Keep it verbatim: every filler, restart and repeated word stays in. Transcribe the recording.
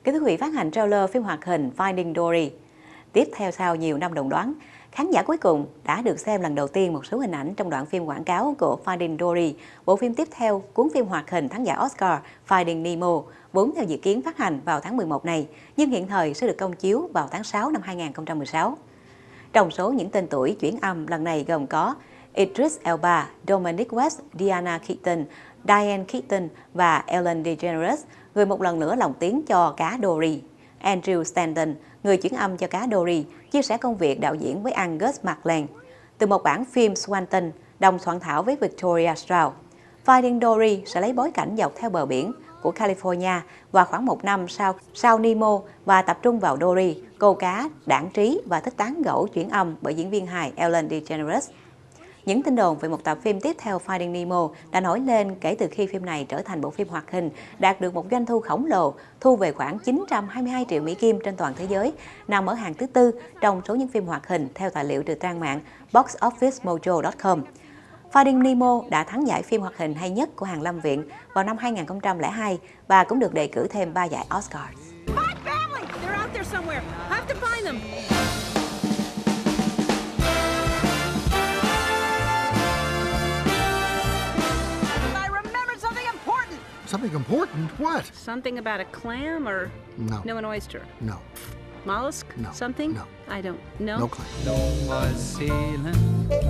Kính thưa quý vị, phát hành trailer phim hoạt hình Finding Dory. Tiếp theo sau nhiều năm đồn đoán, khán giả cuối cùng đã được xem lần đầu tiên một số hình ảnh trong đoạn phim quảng cáo của Finding Dory, bộ phim tiếp theo cuốn phim hoạt hình thắng giải Oscar Finding Nemo, vốn theo dự kiến phát hành vào tháng mười một này, nhưng hiện thời sẽ được công chiếu vào tháng sáu năm hai nghìn không trăm mười sáu. Trong số những tên tuổi chuyển âm lần này gồm có Idris Elba, Dominic West, Diana Keaton, Diane Keaton và Ellen DeGeneres, người một lần nữa lồng tiếng cho cá Dory. Andrew Stanton, người chuyển âm cho cá Dory, chia sẻ công việc đạo diễn với Angus MacLane. Từ một bản phim Swanton, đồng soạn thảo với Victoria Stroud. Finding Dory sẽ lấy bối cảnh dọc theo bờ biển của California và khoảng một năm sau, sau Nemo và tập trung vào Dory, cô cá đãng trí và thích tán gẫu chuyển âm bởi diễn viên hài Ellen DeGeneres. Những tin đồn về một tập phim tiếp theo Finding Nemo đã nổi lên kể từ khi phim này trở thành bộ phim hoạt hình, đạt được một doanh thu khổng lồ, thu về khoảng chín trăm hai mươi hai triệu Mỹ Kim trên toàn thế giới, nằm ở hàng thứ tư trong số những phim hoạt hình theo tài liệu từ trang mạng box office mojo chấm com. Finding Nemo đã thắng giải phim hoạt hình hay nhất của Hàn Lâm Viện vào năm hai nghìn không trăm lẻ hai và cũng được đề cử thêm ba giải Oscar. Something important? What? Something about a clam or No. no an oyster? No. Mollusk? No. Something? No. I don't know. No clam. No more sailing